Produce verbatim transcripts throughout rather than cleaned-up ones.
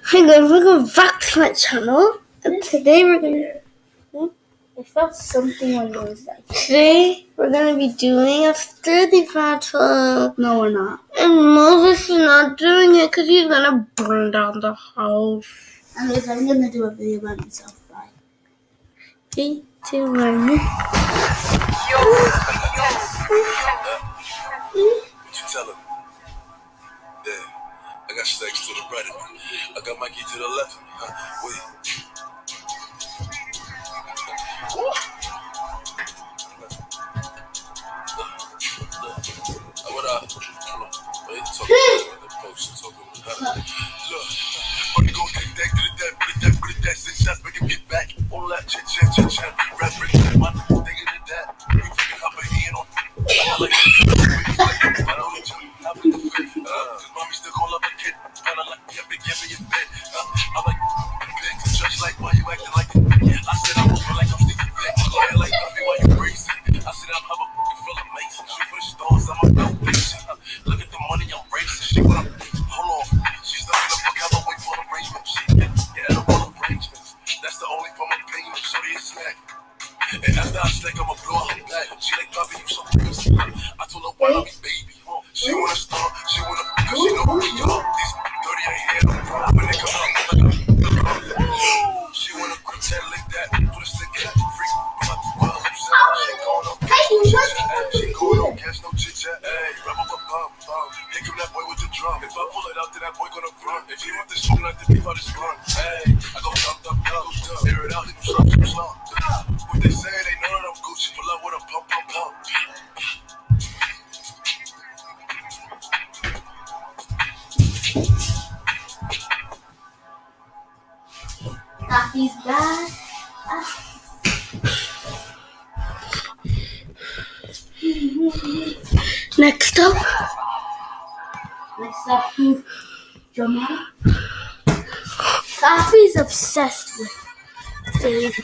Hey guys, welcome back to my channel. And today we're gonna. Hmm? I felt something when there was like. Today we're gonna be doing a study battle. No, we're not. And Moses is not doing it because he's gonna burn down the house. Anyways, I'm gonna do a video by myself. Bye. Three, two, one. What you tell him? Yeah, I got stacks to the right of me. I got Mikey to the left of me. Huh? Wait. What up? Wait, talk about the post. Talk about huh? Look, when you go get that, get that, get that, get that, six shots, make him get back. All that chit chat, chit chat, be rapping. My nigga did that. We fucking hop a hand on. I like it. I don't need you. I'm in the fifth. Cause mommy still call up a kid. Kinda like, yeah, big, give me your bed. I'm like, big, just like, why you acting like it? I said I'm over like I'm Stevie Vick. Yeah, like, why you crazy? I said I'm have a fucking feel amazing. Shoot for the stars, I'm a foundation. Look at the money I'm raising. She wanna, hold on. She's stuck in the fuck out, wait for the arrangement. She get, yeah, all arrangements. That's the only form of payment. Shorty is snack. And after I stack, I'ma blow out her back. She like, Bobby, you so crazy. I told her, why not me, baby? She wanna start, she wanna, cause she know who we are. These dirty ain't here, when they come out, she wanna grip that, lick that, put a stick in, freak, about the world, I'm saying, she going up, she going on, cash, no chit-chat, hey, rub up a bum, bum, here come that boy with the drum, if I pull it out, then that boy gonna run, if he want this smoke, not the beef, I'll just run, hey, I go dump, dump, dump, air it out, leave him slump, slump, slump, what they say, they know that I'm Gucci, pull up with a pump, pump, pump. Coffee's bad. Next up. Next up, who? Drama. Coffee's obsessed with Dave.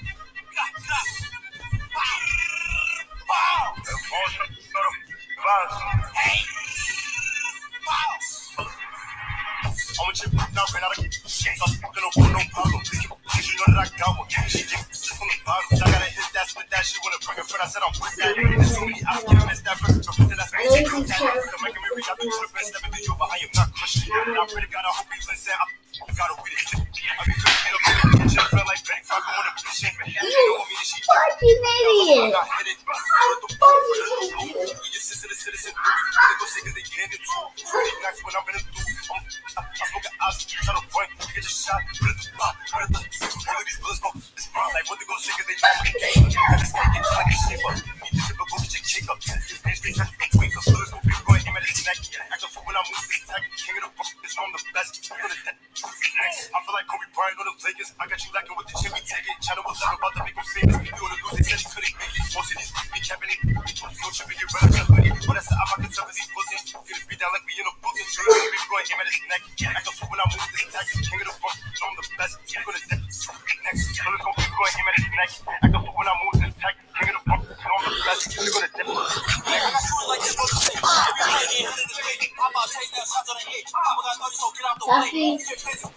I'm a chip, now ran out of shit. I'm fucking over no problem. You know that I got one. She gave me from the bottom. I gotta hit that, split that shit with a burger friend. I said I'm with that. There's so many out here, miss that burger. So put that space in the time. I'm making me reach out to the best step in the over. I am not Christian. I really gotta hope you listen. I gotta read it. I be cooking up in the kitchen. Felt like back. I go on a bitch. You know me and she. Fucking idiot. I hit it. We just sit to the citizen. They go sick as they can get too. Pretty nice when I'm in the dude. I smoke an ass, try to run, get your shot, put it to pop, put it to all of these bullets go, it's wrong, like what they go sick as they try to get game. And it's gonna get like a shape up, eat this shit, but go get your kick up. And straight try to be weak, cause bullets go big, go aim at his neck. Act up for when I move this tech, king of the book, it's from the best. I feel like Kobe Bryant on the Lakers, I got you lacking with the chin, we take it. Channel was never about to make him famous, you wanna lose, they said he couldn't make it. Most of these be capping it, no tripping, get rid of your hoodie. But that's the I'm not gonna these pussies, get it beat down like we in a book, and shoot it, big, go aim at his neck. Act up for when I move this tech, king of the book, I'm the best, I'm gonna death. Next, so let's go, go aim at his neck. Act up for when I move this tech, king of the book, I'm the best, I'm gonna death. Coffee.